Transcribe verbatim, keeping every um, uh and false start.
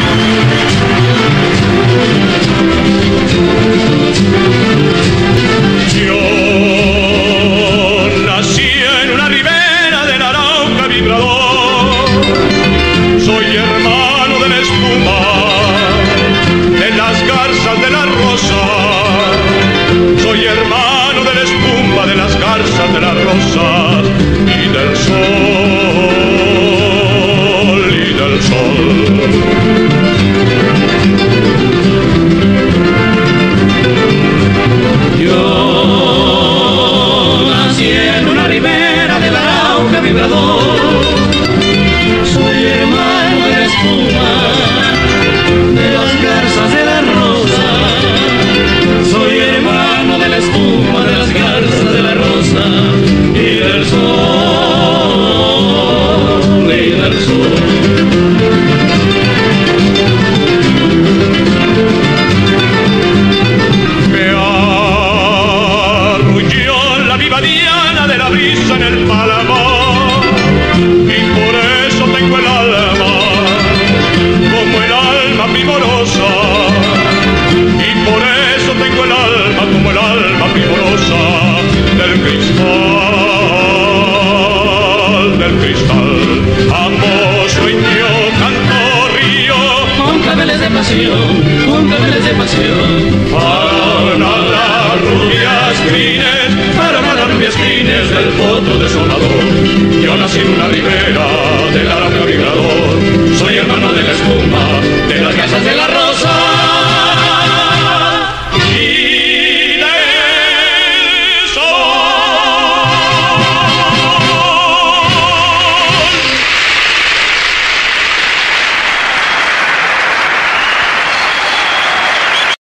Con claveles de pasión, fueron a las rubias crines, fueron a las rubias crines del potro desolador. Yo nací en una ribera del Arauca migrador.